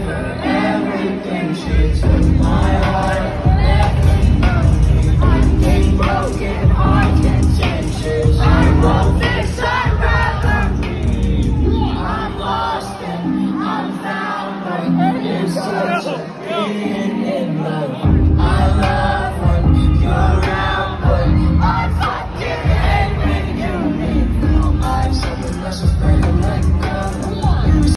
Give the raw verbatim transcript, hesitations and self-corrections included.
Everything she took my heart, everything broken heart can change it. I won't fix, I'd rather be. I'm lost and I'm found, but it's such a being in love. I love